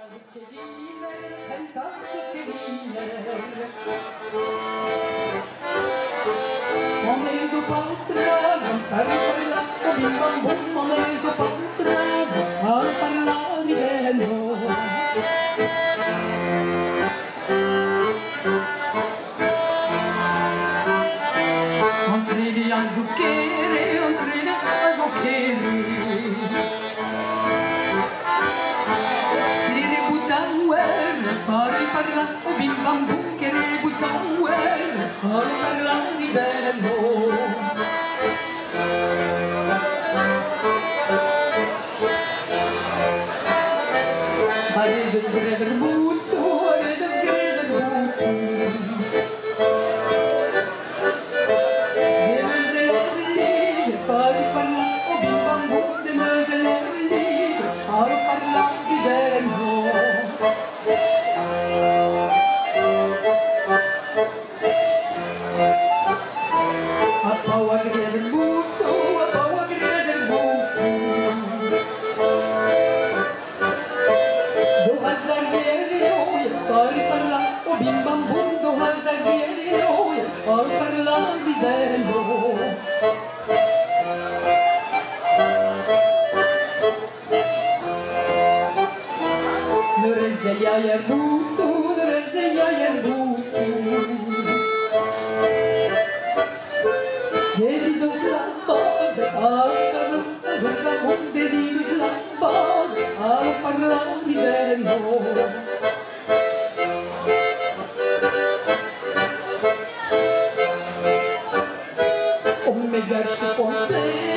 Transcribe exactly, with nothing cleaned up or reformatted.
che vivere, cantanza che vivere. Ho messo patrano, non fare parlato, bim bam bum, ho messo patrano, a parlare bello. Un tridi a zuccheri, un tridi a zuccheri. Fare parlare, bim bam bum, che ributtare, fare parlare di bello. Arede scriver butto, arede scriver butto. Deve essere fare parlare, bim bam bum, deve essere fare parlare di bello. A pau a greve del butto, a pau a greve del butto. Do hazardieri oi, fare parlare, o bim bam bum, do hazardieri oi, fare parlare di bello. Nu rezzeia il butto, nu rezzeia il butto. Desidus lampade, al un desidus lampade, al parlare di bello. Un me verso con te,